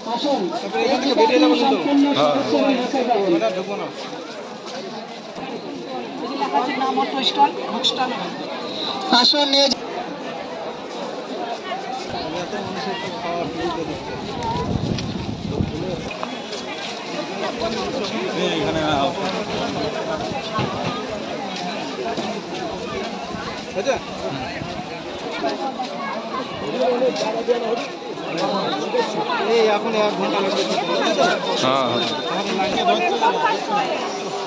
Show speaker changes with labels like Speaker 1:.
Speaker 1: আসুন সম্পূর্ণ সদস্য হয়ে বসে যাবেন। আসুন নিয়ে
Speaker 2: এখন 1 ঘন্টা লাগবে।